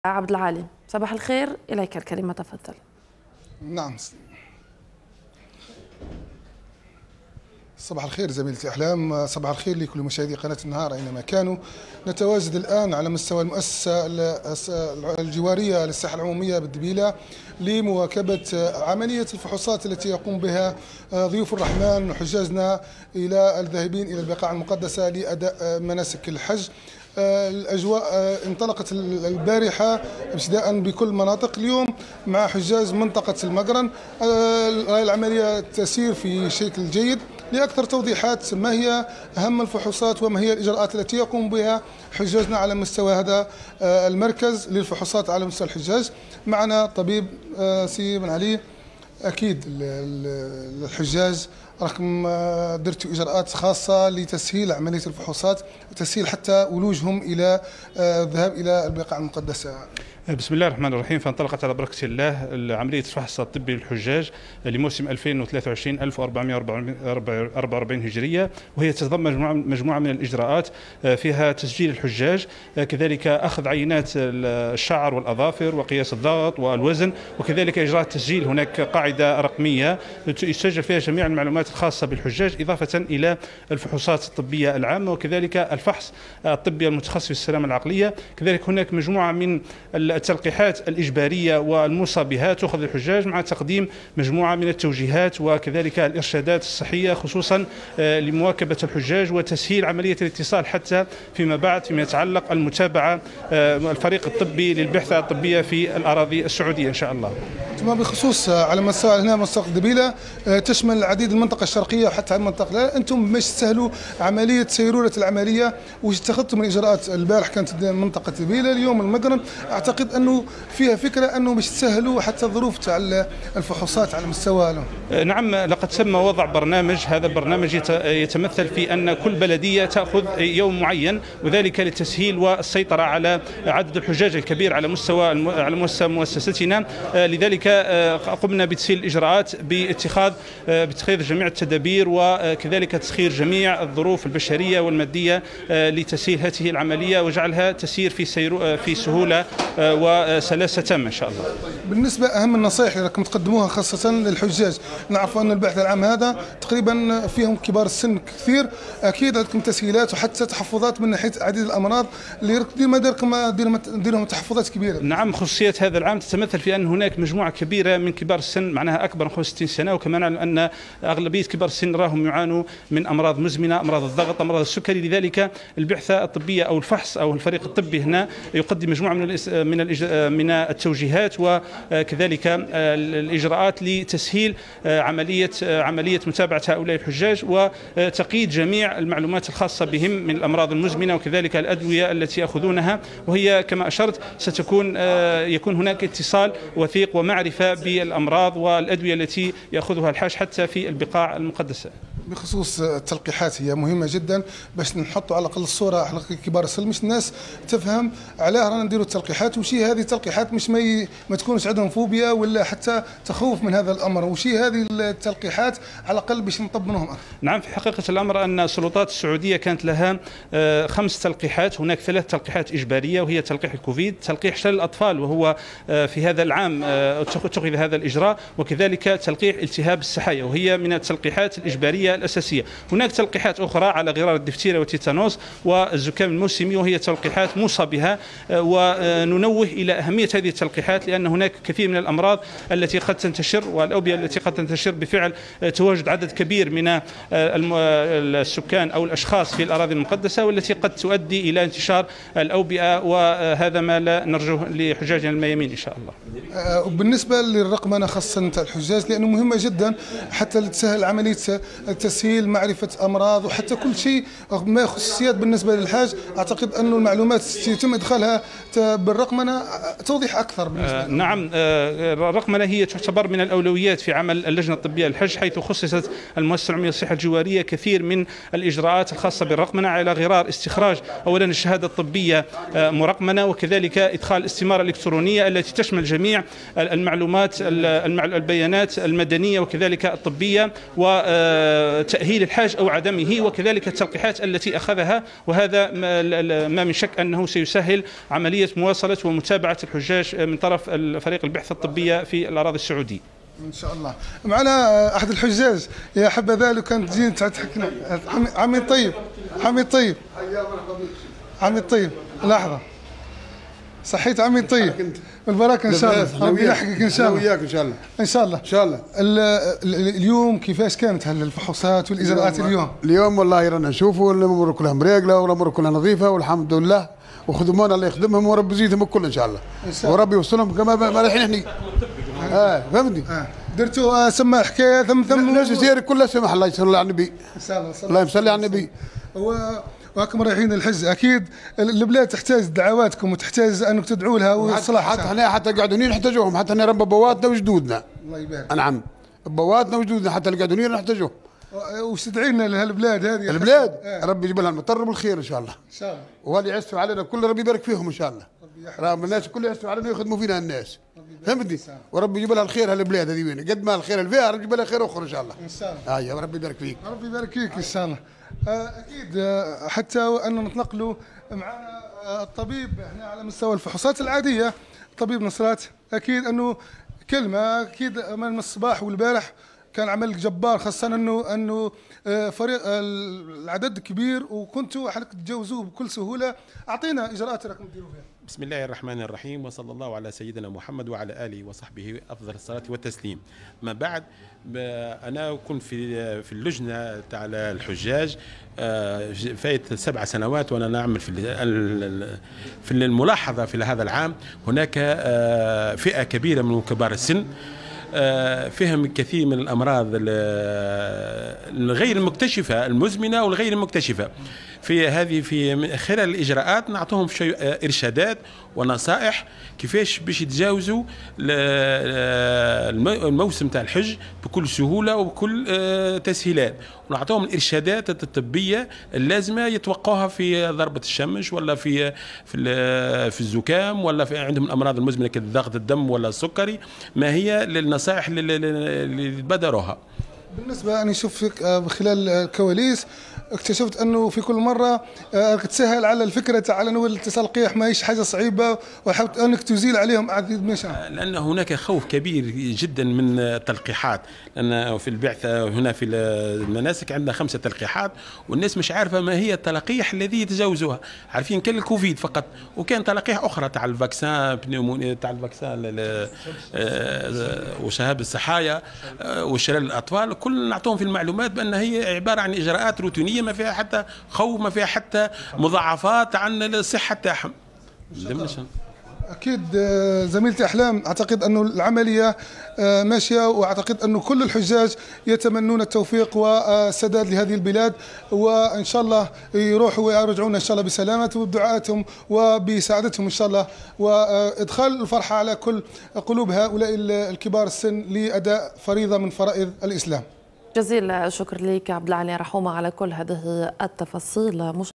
عبد العالي، صباح الخير، إليك الكلمة، تفضل. نعم، صباح الخير زميلتي أحلام، صباح الخير لكل مشاهدي قناة النهار أينما كانوا. نتواجد الآن على مستوى المؤسسة الجوارية للصحة العمومية بالدبيلة لمواكبة عملية الفحوصات التي يقوم بها ضيوف الرحمن وحجاجنا إلى الذاهبين إلى البقاع المقدسة لأداء مناسك الحج. الأجواء انطلقت البارحة ابتداء بكل المناطق. اليوم مع حجاج منطقة المقرن العملية تسير في شكل جيد. لأكثر توضيحات ما هي أهم الفحوصات وما هي الإجراءات التي يقوم بها حجاجنا على مستوى هذا المركز للفحوصات على مستوى الحجاج، معنا طبيب سي بن علي. أكيد الحجاج راكم درتوا إجراءات خاصة لتسهيل عملية الفحوصات وتسهيل حتى ولوجهم إلى الذهاب إلى البقاع المقدسة. بسم الله الرحمن الرحيم. فانطلقت على بركة الله عملية الفحص الطبي للحجاج لموسم 2023 1444 هجرية، وهي تتضمن مجموعة من الإجراءات فيها تسجيل الحجاج، كذلك أخذ عينات الشعر والأظافر وقياس الضغط والوزن، وكذلك إجراء التسجيل. هناك قاعدة رقمية يسجل فيها جميع المعلومات الخاصة بالحجاج، إضافة إلى الفحوصات الطبية العامة وكذلك الفحص الطبي المتخصص في السلامة العقلية. كذلك هناك مجموعة من التلقيحات الإجبارية والموصى بها تأخذ الحجاج، مع تقديم مجموعة من التوجيهات وكذلك الإرشادات الصحية خصوصا لمواكبة الحجاج وتسهيل عملية الاتصال حتى فيما بعد فيما يتعلق المتابعة الفريق الطبي للبعثة الطبية في الأراضي السعودية إن شاء الله. ثم بخصوص على مستوى هنا منطقة دبيلة تشمل العديد المنطقة الشرقية وحتى المنطقة، لا أنتم باش تسهلوا عملية سيرورة العملية واش اتخذتم من إجراءات؟ البارح كانت منطقة دبيلة، اليوم المقرن. أعتقد أنه فيها فكرة أنه باش تسهلوا حتى الظروف تاع الفحوصات على مستوى. نعم، لقد تم وضع برنامج. هذا البرنامج يتمثل في أن كل بلدية تأخذ يوم معين، وذلك للتسهيل والسيطرة على عدد الحجاج الكبير على مستوى مؤسستنا. لذلك قمنا بتسهيل الإجراءات باتخاذ جميع التدابير وكذلك تسخير جميع الظروف البشرية والمادية لتسهيل هذه العملية وجعلها تسير في سهولة وسلاسة تامة إن شاء الله. بالنسبة أهم النصائح اللي راكم تقدموها خاصة للحجاج، نعرف أن البعث العام هذا تقريبا فيهم كبار السن كثير، أكيد عندكم تسهيلات وحتى تحفظات من ناحية عديد الأمراض اللي ديرهم تحفظات كبيرة. نعم، خصوصية هذا العام تتمثل في أن هناك مجموعة كبيرة من كبار السن، معناها أكبر من 65 سنة، وكما نعلم أن أغلبية كبار السن راهم يعانوا من أمراض مزمنة، أمراض الضغط، أمراض السكري. لذلك البعثة الطبية أو الفحص أو الفريق الطبي هنا يقدم مجموعة من التوجيهات وكذلك الإجراءات لتسهيل عملية متابعة هؤلاء الحجاج وتقييد جميع المعلومات الخاصة بهم من الأمراض المزمنة وكذلك الأدوية التي يأخذونها، وهي كما أشرت يكون هناك اتصال وثيق ومعرفة بالأمراض والأدوية التي يأخذها الحاج حتى في البقاع المقدسة. بخصوص التلقيحات هي مهمة جدا باش نحطوا على الأقل الصورة على كبار السن، مش الناس تفهم علاه رانا نديروا التلقيحات، وشي هذه التلقيحات مش ما تكونش عندهم فوبيا ولا حتى تخوف من هذا الأمر، وشي هذه التلقيحات على الأقل باش نطمنهم. نعم، في حقيقة الأمر أن السلطات السعودية كانت لها 5 تلقيحات. هناك 3 تلقيحات إجبارية وهي تلقيح الكوفيد، تلقيح شلل الأطفال وهو في هذا العام اتخذ هذا الإجراء، وكذلك تلقيح التهاب السحايا وهي من التلقيحات الإجبارية الأساسية. هناك تلقيحات أخرى على غرار الدفتيرة والتيتانوس والزكام الموسمي وهي تلقيحات موصى بها، وننوه إلى أهمية هذه التلقيحات لأن هناك كثير من الأمراض التي قد تنتشر والأوبئة التي قد تنتشر بفعل تواجد عدد كبير من السكان أو الأشخاص في الأراضي المقدسة، والتي قد تؤدي إلى انتشار الأوبئة، وهذا ما لا نرجوه لحجاجنا الميامين إن شاء الله. وبالنسبة للرقمنة خاصة الحجاج لأنه مهمة جدا حتى تسهل عملية التسهيل، معرفة أمراض وحتى كل شيء ما خصوصيات بالنسبة للحاج. أعتقد أن المعلومات يتم إدخالها بالرقمنة توضيح أكثر بالنسبة نعم، الرقمنة هي تعتبر من الأولويات في عمل اللجنة الطبية للحج، حيث خصصت المؤسسة العمومية للصحة الجوارية كثير من الإجراءات الخاصة بالرقمنة على غرار استخراج أولا الشهادة الطبية مرقمنة، وكذلك إدخال الاستمارة الإلكترونية التي تشمل جميع المعلومات البيانات المدنية وكذلك الطبية، و تأهيل الحاج أو عدمه، وكذلك التلقيحات التي أخذها، وهذا ما من شك أنه سيسهل عملية مواصلة ومتابعة الحجاج من طرف فريق البعثة الطبية في الأراضي السعودية. ان شاء الله. معنا احد الحجاج، يا حبذا لو كانت تجي تحكينا. عمي الطيب، عمي الطيب، عمي الطيب، لحظه. صحيت عمي الطيب؟ بالبركه ان شاء الله، ربي يحقق ان شاء الله. وياك ان شاء الله. ان شاء الله. ان شاء الله. اليوم كيفاش كانت الفحوصات والاجراءات اليوم؟ اليوم والله رانا نشوفوا الامور كلها مريقله والامور كلها نظيفه والحمد لله، وخدمونا الله يخدمهم ورب يزيدهم الكل ان شاء الله. وربي يوصلهم كما ما رايحين احنا. فهمتني؟ درتوا سما حكايه ثم الناس يسير كلها سمح الله يصلي على النبي. ان شاء الله. الله يصلي على النبي. وراكم رايحين الحج، اكيد البلاد تحتاج دعواتكم وتحتاج انك تدعوا لها وصلاح. حتى احنا حتى القاعدونيين نحتاجوهم، حتى احنا رب بواتنا وجدودنا. الله يبارك. نعم، بواتنا وجدودنا حتى القاعدونيين نحتاجوهم. وش تدعي لنا لهالبلاد هذه؟ البلاد ربي يجيب لها المطر بالخير ان شاء الله. ان شاء الله. وهذا يعسوا علينا كل ربي يبارك فيهم ان شاء الله. رغم الناس كلها يعسوا علينا ويخدموا فينا الناس. فهمتني؟ وربي يجيب لها الخير هالبلاد هذه وين قد ما الخير اللي فيها ربي يجيب لها خير اخر ان شاء الله. ان شاء الله. ايوه ربي يبارك فيك. ربي يبارك فيك ان شاء الله. اكيد حتى انه نتنقلوا معنا الطبيب هنا على مستوى الفحوصات العاديه، طبيب نصرات. اكيد انه كلمه اكيد من الصباح والبارح كان عمل جبار، خاصه انه فريق العدد كبير وكنتوا حضرتك تتجاوزوه بكل سهوله. اعطينا اجراءات راكم تديروا فيها. بسم الله الرحمن الرحيم، وصلى الله على سيدنا محمد وعلى آله وصحبه أفضل الصلاة والتسليم. ما بعد، أنا كنت في اللجنة تاع الحجاج فايت 7 سنوات، وأنا نعمل في الملاحظة في هذا العام. هناك فئة كبيرة من كبار السن فيهم كثير من الأمراض الغير المكتشفة، المزمنة والغير المكتشفة. في خلال الإجراءات نعطوهم إرشادات ونصائح كيفاش باش يتجاوزوا الموسم تاع الحج بكل سهولة وبكل تسهيلات، ونعطوهم الإرشادات الطبية اللازمة يتوقعوها في ضربة الشمس ولا في الزكام ولا في عندهم الأمراض المزمنة كضغط الدم ولا السكري. ما هي النصائح اللي بدروها؟ بالنسبة أنا نشوف فيك خلال الكواليس اكتشفت أنه في كل مرة تسهل على الفكرة على أنه التلقيح ما هيش حاجة صعيبة، وحاولت أنك تزيل عليهم عديد من الشيء. لأن هناك خوف كبير جدا من التلقيحات، لأن في البعثة هنا في المناسك عندنا 5 تلقيحات، والناس مش عارفة ما هي التلقيح الذي يتجاوزوها. عارفين كان الكوفيد فقط، وكان تلقيح أخرى تاع الفاكسان تاع الفاكسان وشهاب الصحايا وشلال الأطفال، كل نعطوهم في المعلومات بأن هي عبارة عن إجراءات روتينية ما فيها حتى خوف، ما فيها حتى مضاعفات عن الصحة تاعهم. أكيد زميلتي أحلام، أعتقد أنه العملية ماشية، وأعتقد أنه كل الحجاج يتمنون التوفيق والسداد لهذه البلاد، وإن شاء الله يروحوا ويرجعون إن شاء الله بسلامة وبدعائهم وبسعادتهم إن شاء الله، وإدخال الفرحة على كل قلوب هؤلاء الكبار السن لأداء فريضة من فرائض الإسلام. جزيل الشكر لك عبد العالي رحومة على كل هذه التفاصيل.